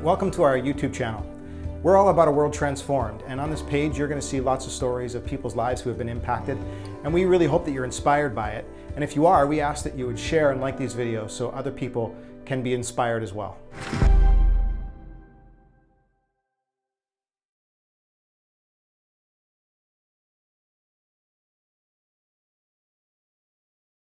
Welcome to our YouTube channel. We're all about a world transformed, and on this page you're going to see lots of stories of people's lives who have been impacted, and we really hope that you're inspired by it. And if you are, we ask that you would share and like these videos so other people can be inspired as well.